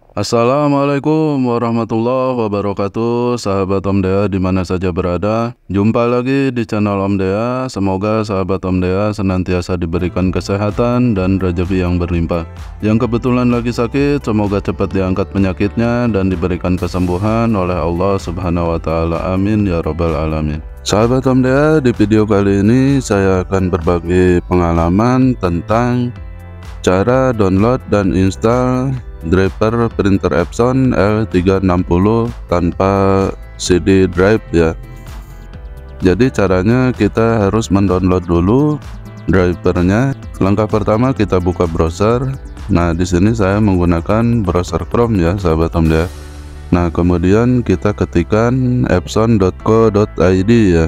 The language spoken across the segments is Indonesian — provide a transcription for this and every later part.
Assalamualaikum warahmatullahi wabarakatuh, sahabat Om Dea di mana saja berada. Jumpa lagi di channel Om Dea. Semoga sahabat Om Dea senantiasa diberikan kesehatan dan rezeki yang berlimpah. Yang kebetulan lagi sakit, semoga cepat diangkat penyakitnya dan diberikan kesembuhan oleh Allah Subhanahu wa Ta'ala. Amin ya Rabbal Alamin. Sahabat Om Dea, di video kali ini saya akan berbagi pengalaman tentang cara download dan install driver printer Epson L360 tanpa CD drive ya. Jadi caranya kita harus mendownload dulu drivernya. Langkah pertama kita buka browser. Nah, di sini saya menggunakan browser Chrome ya, sahabat Om Dea. Nah, kemudian kita ketikkan epson.co.id ya.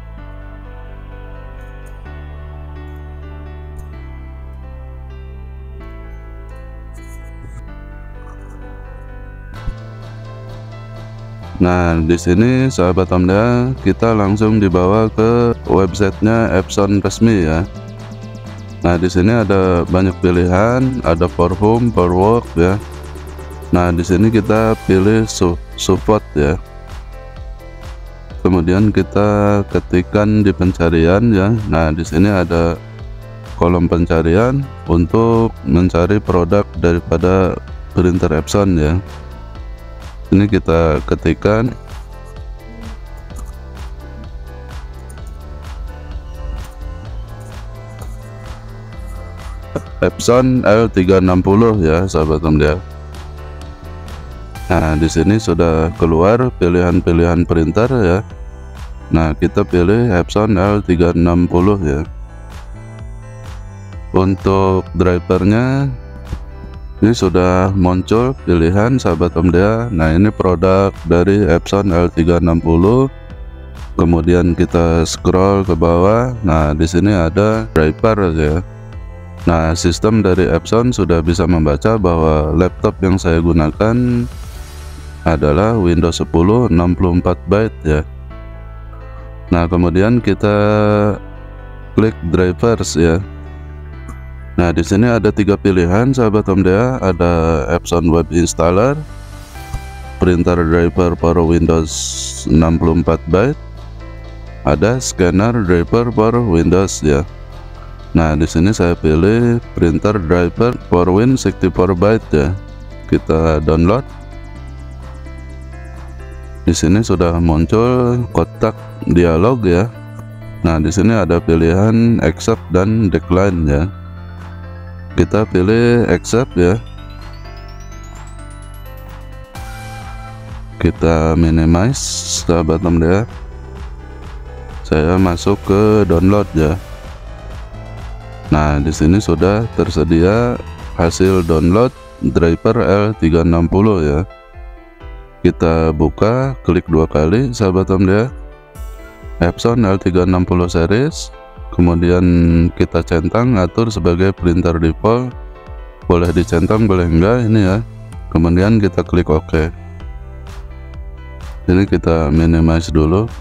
Nah, di sini sahabat Om Dea, kita langsung dibawa ke websitenya Epson resmi ya. Nah, di sini ada banyak pilihan, ada for home, for work ya. Nah, di sini kita pilih support ya. Kemudian kita ketikkan di pencarian ya. Nah, di sini ada kolom pencarian untuk mencari produk daripada printer Epson ya. Ini kita ketikkan Epson L360 ya, sahabat Om Dea. Nah, di sini sudah keluar pilihan-pilihan printer ya. Nah, kita pilih Epson L360 ya. Untuk drivernya ini sudah muncul pilihan, sahabat Om Dea. Nah, ini produk dari Epson L360. Kemudian kita scroll ke bawah. Nah, di sini ada driver ya. Nah, sistem dari Epson sudah bisa membaca bahwa laptop yang saya gunakan adalah Windows 10 64 byte ya. Nah, kemudian kita klik drivers ya. Nah, di sini ada 3 pilihan, sahabat Om Dea. Ada Epson Web Installer, Printer Driver for Windows 64 byte, ada Scanner Driver for Windows ya. Nah, di sini saya pilih Printer Driver for Win 64 byte ya. Kita download. Di sini sudah muncul kotak dialog ya. Nah, di sini ada pilihan accept dan decline ya. Kita pilih accept ya. Kita minimize, sahabat Om Dea. Saya masuk ke download ya. Nah, di sini sudah tersedia hasil download driver L360 ya. Kita buka, klik 2 kali, sahabat Om Dea. Epson L360 series. Kemudian kita centang, atur sebagai printer default. Boleh dicentang, boleh enggak ini ya. Kemudian kita klik OK. Ini kita minimize dulu.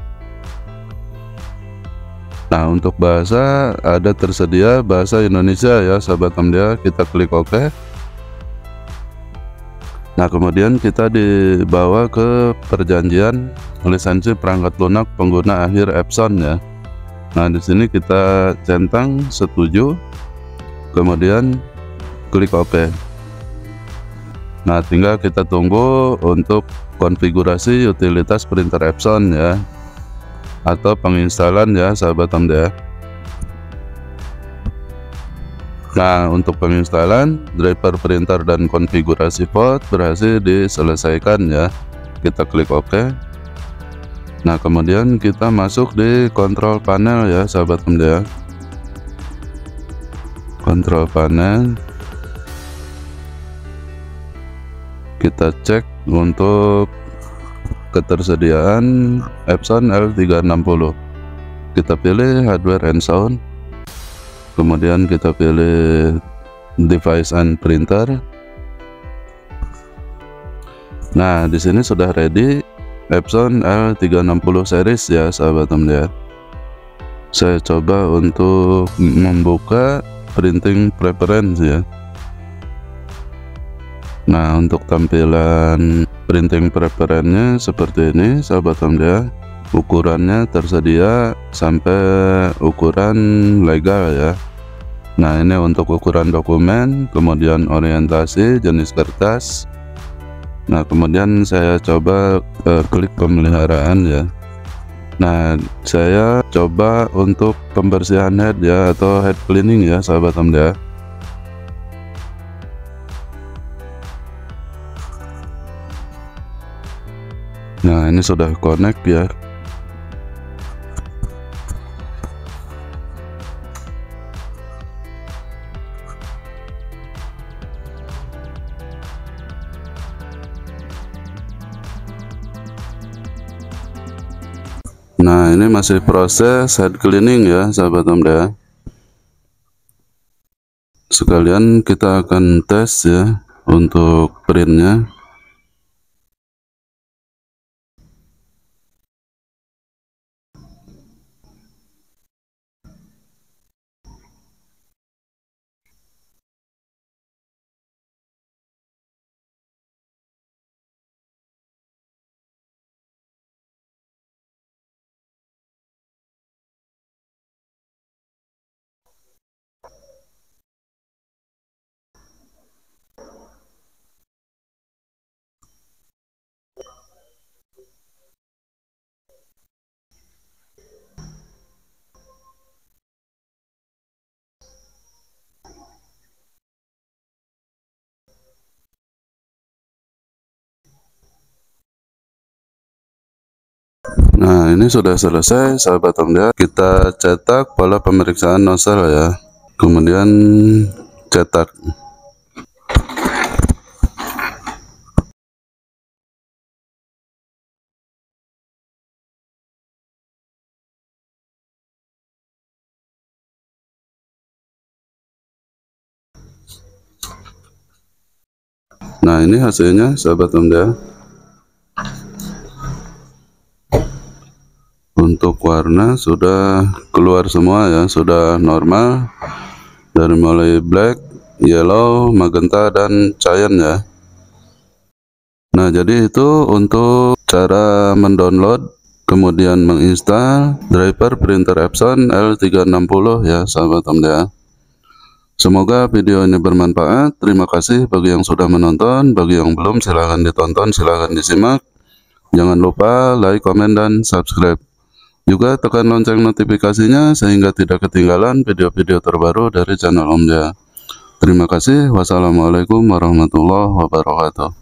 Nah, untuk bahasa ada tersedia bahasa Indonesia ya, sahabat Om Dea. Kita klik OK. Nah, kemudian kita dibawa ke perjanjian lisensi perangkat lunak pengguna akhir Epson ya. Nah, di sini kita centang setuju, kemudian klik OK. Nah, tinggal kita tunggu untuk konfigurasi utilitas printer Epson ya, atau penginstalan ya, sahabat Om Dea. Nah, untuk penginstalan driver printer dan konfigurasi port berhasil diselesaikan ya. Kita klik OK. Nah, kemudian kita masuk di kontrol panel ya, sahabat Om Dea. Kontrol panel. Kita cek untuk ketersediaan Epson L360. Kita pilih hardware and sound. Kemudian kita pilih device and printer. Nah, di sini sudah ready Epson L360 series ya, sahabat Om Dea. Saya coba untuk membuka printing preference ya. Nah, untuk tampilan printing preferennya seperti ini sahabat Omdea. Ukurannya tersedia sampai ukuran legal ya. Nah, ini untuk ukuran dokumen, kemudian orientasi, jenis kertas. Nah, kemudian saya coba klik pemeliharaan ya. Nah, saya coba untuk pembersihan head ya, atau head cleaning ya sahabat Omdea. Nah, ini sudah connect ya. Nah, ini masih proses head cleaning ya sahabat Omdea. Sekalian kita akan tes ya untuk printnya. Nah, ini sudah selesai sahabat Omdea. Kita cetak pola pemeriksaan nozzle ya, kemudian cetak. Nah, ini hasilnya sahabat Omdea. Untuk warna sudah keluar semua ya, sudah normal dari mulai black, yellow, magenta, dan cyan ya. Nah, jadi itu untuk cara mendownload kemudian menginstal driver printer Epson L360 ya sahabat Omdea. Semoga video ini bermanfaat. Terima kasih bagi yang sudah menonton, bagi yang belum silahkan ditonton, silahkan disimak. Jangan lupa like, komen, dan subscribe. Juga tekan lonceng notifikasinya sehingga tidak ketinggalan video-video terbaru dari channel Omdea. Terima kasih. Wassalamualaikum warahmatullahi wabarakatuh.